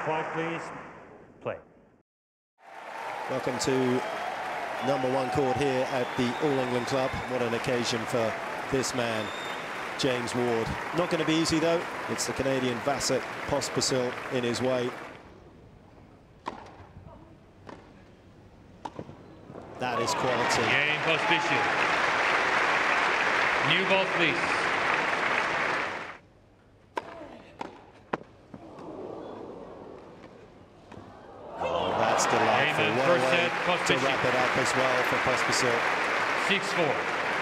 Quiet, please. Play. Welcome to #1 court here at the All England Club. What an occasion for this man, James Ward. Not going to be easy though. It's the Canadian Vasek Pospisil in his way. That is quality. Game Pospisil. New ball, please. Oh, that's delightful. Game What a first way set, to Pospisil. wrap it up as well for Pospisil. 6-4.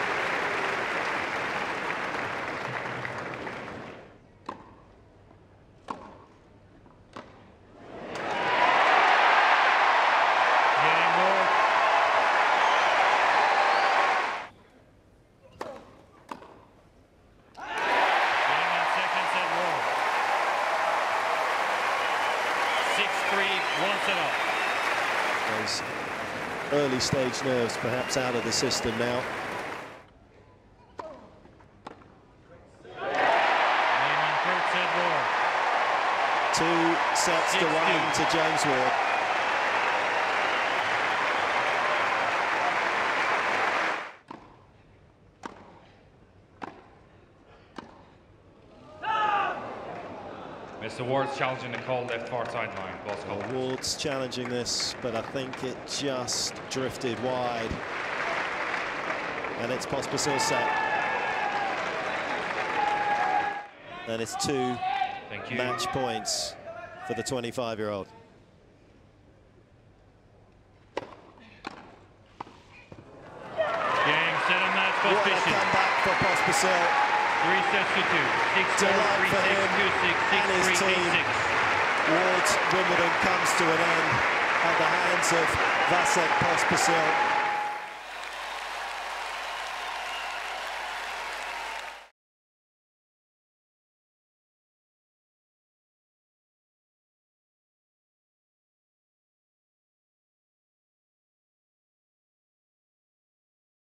Those early stage nerves perhaps out of the system now. Two sets to 1 to James Ward. Mr. Ward's challenging the call left far sideline. Ball's called. Ward's challenging this, but I think it just drifted wide. And it's Pospisil's set. And it's 2 match points for the 25-year-old. Game, set and match, What a Pospisil. comeback for Pospisil. 3 sets to 2. 6-4, 3-6, 2-6, 6-3, 8-6. Ward's Wimbledon comes to an end at the hands of Vasek Pospisil.